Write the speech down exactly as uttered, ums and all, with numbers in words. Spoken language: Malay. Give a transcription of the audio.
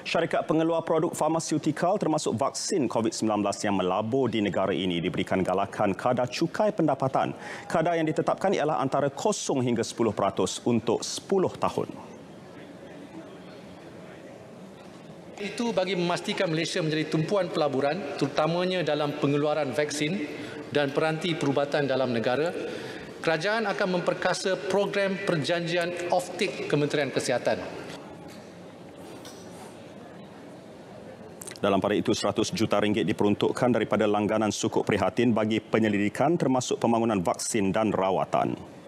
Syarikat pengeluar produk farmasyutikal termasuk vaksin COVID sembilan belas yang melabur di negara ini diberikan galakan kadar cukai pendapatan. Kadar yang ditetapkan ialah antara kosong hingga sepuluh peratus untuk sepuluh tahun. Itu bagi memastikan Malaysia menjadi tumpuan pelaburan, terutamanya dalam pengeluaran vaksin dan peranti perubatan dalam negara. Kerajaan akan memperkasa program perjanjian offtake Kementerian Kesihatan. Dalam pada itu, seratus juta ringgit diperuntukkan daripada langganan sukuk prihatin bagi penyelidikan termasuk pembangunan vaksin dan rawatan.